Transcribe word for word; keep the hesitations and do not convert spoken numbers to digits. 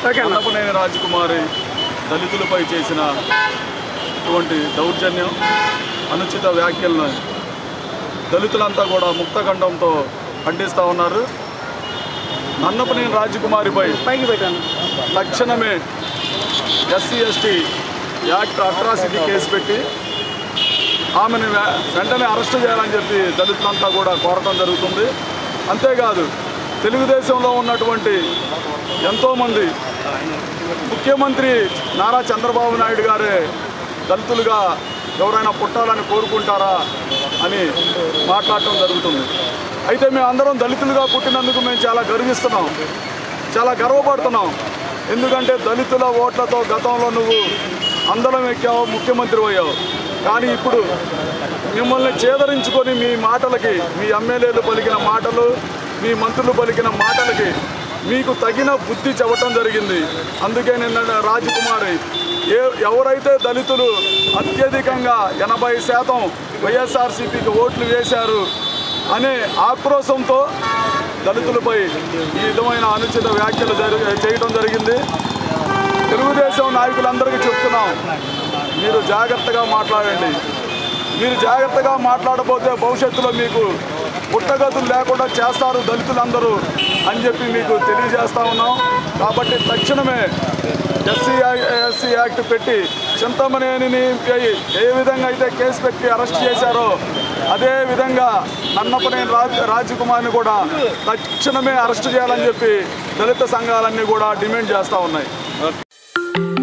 నన్నపనేని రాజకుమారి దళితులపై చేసిన ఇటువంటి దౌర్జన్యం అనుచిత వ్యాఖ్యలను దళితులంతా కూడా ముక్తఖండంతో ఖండిస్తూ ఉన్నారు. నన్నపనేని రాజకుమారిపై తక్షణమే SC ST act atrocity case పెట్టి ఆమెను వెంటనే అరెస్టు చేయాలని చెప్పి దళితులంతా కూడా కోరటం జరుగుతుంది. అంతేకాదు తెలుగుదేశంలో ఉన్నటువంటి ఎంతోమంది ముఖ్యమంత్రి నారా చంద్రబాబు నాయుడు గారే దళితులుగా ఎవరైనా పుట్టాలని కోరుకుంటారా అని మాట్లాడటం జరుగుతుంది. అయితే మేము అందరం దళితులుగా పుట్టినందుకు మేము చాలా గర్విస్తున్నాం, చాలా గర్వపడుతున్నాం. ఎందుకంటే దళితుల ఓట్లతో గతంలో నువ్వు అందరం ఎక్కావు, ముఖ్యమంత్రి అయ్యావు. కానీ ఇప్పుడు మిమ్మల్ని చేదరించుకొని మీ మాటలకి, మీ ఎమ్మెల్యేలు పలికిన మాటలు, మీ మంత్రులు పలికిన మాటలకి మీకు తగిన బుద్ధి చెప్పటం జరిగింది. అందుకే నిన్న రాజకుమారి ఏ ఎవరైతే దళితులు అత్యధికంగా ఎనభై శాతం వైఎస్ఆర్సీపీకి ఓట్లు వేశారు అనే ఆక్రోశంతో దళితులపై ఈ విధమైన అనుచిత వ్యాఖ్యలు జరి చేయడం జరిగింది. తెలుగుదేశం నాయకులందరికీ చెప్తున్నాం, మీరు జాగ్రత్తగా మాట్లాడండి. మీరు జాగ్రత్తగా మాట్లాడకపోతే భవిష్యత్తులో మీకు పుట్టగతులు లేకుండా చేస్తారు దళితులందరూ అని చెప్పి మీకు తెలియజేస్తూ ఉన్నాం. కాబట్టి తక్షణమే ఎస్సీ ఎస్సీ యాక్ట్ పెట్టి చింతమనేనిని ఏ విధంగా అయితే కేసు పెట్టి అరెస్ట్ చేశారో అదే విధంగా నన్నపనేని రాజ్ రాజకుమారిని కూడా తక్షణమే అరెస్ట్ చేయాలని చెప్పి దళిత సంఘాలన్నీ కూడా డిమాండ్ చేస్తూ ఉన్నాయి.